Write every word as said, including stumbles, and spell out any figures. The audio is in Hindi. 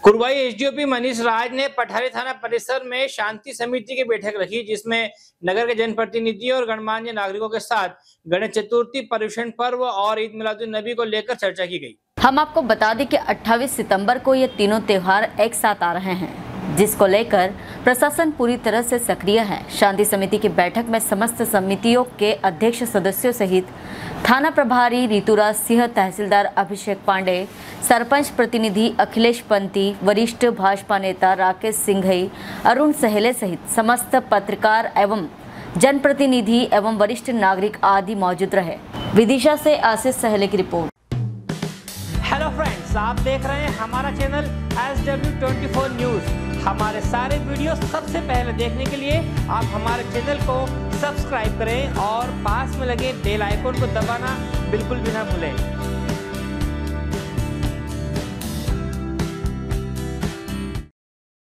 कुरवाई एसडीओपी मनीष राज ने पठारी थाना परिसर में शांति समिति की बैठक रखी, जिसमें नगर के जनप्रतिनिधियों और गणमान्य नागरिकों के साथ गणेश चतुर्थी, पर्युषण पर्व और ईद मिलादुन नबी को लेकर चर्चा की गई। हम आपको बता दें कि अट्ठाईस सितंबर को ये तीनों त्योहार एक साथ आ रहे हैं, जिसको लेकर प्रशासन पूरी तरह से सक्रिय है। शांति समिति की बैठक में समस्त समितियों के अध्यक्ष सदस्यों सहित थाना प्रभारी ऋतुराज सिंह, तहसीलदार अभिषेक पांडे, सरपंच प्रतिनिधि अखिलेश पंती, वरिष्ठ भाजपा नेता राकेश सिंघई, अरुण सहेले सहित समस्त पत्रकार एवं जनप्रतिनिधि एवं वरिष्ठ नागरिक आदि मौजूद रहे। विदिशा से आशीष सहेले की रिपोर्ट। हेलो फ्रेंड्स, आप देख रहे हैं हमारा channel S W twenty four news. हमारे सारे वीडियो सबसे पहले देखने के लिए आप हमारे चैनल को सब्सक्राइब करें और पास में लगे बेल आइकन को दबाना बिल्कुल भी ना भूलें।